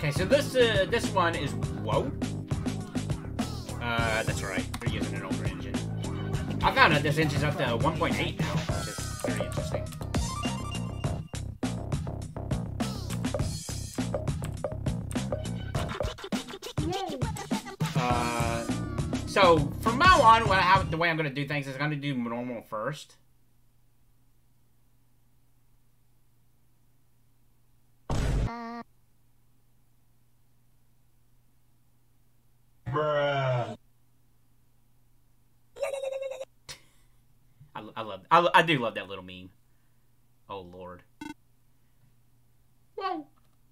Okay, so this one is whoa. That's alright. We're using an older engine. I found out this engine's up to 1.8 now, which is very interesting. So from now on, the way I'm gonna do things is I'm gonna do normal first. Bruh. I do love that little meme. Oh Lord. Whoa.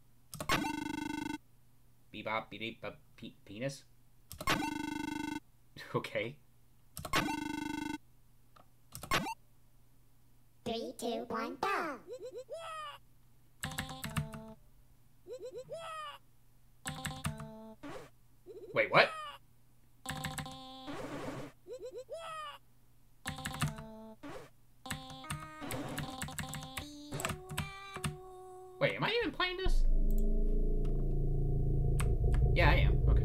Bebop, beep, penis. Okay. 3, 2, 1, go! Wait, what? Wait, am I even playing this? Yeah, I am. Okay.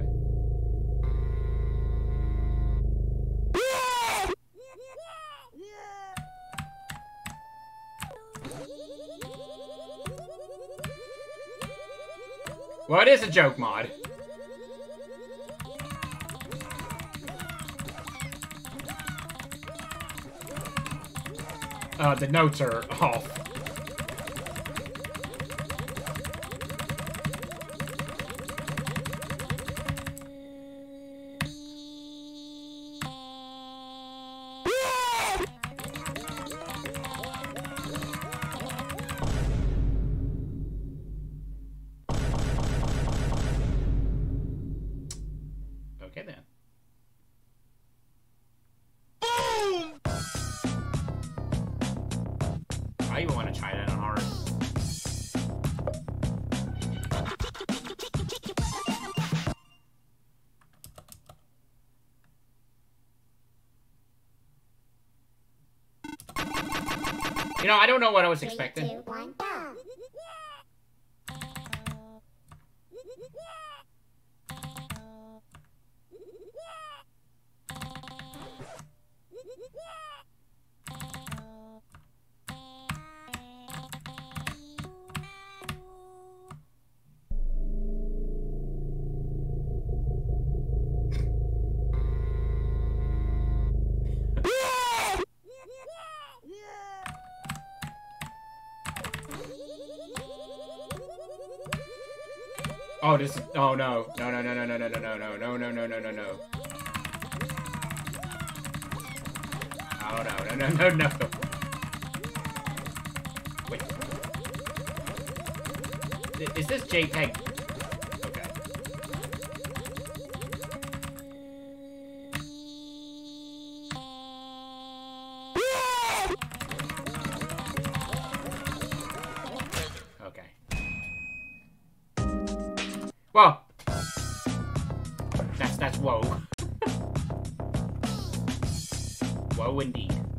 Well, it is a joke mod. The notes are off. Okay then. I even want to try that on hard. You know, I don't know what I was expecting. 3, 2, 1, go! Oh, this is, oh no. No, no, no, no, no, no, no, no, no, no, no, no, no, no, no. Oh no, no, no, no, no. Wait. Is this JPEG? Okay. Okay. Well, that's whoa. Whoa indeed.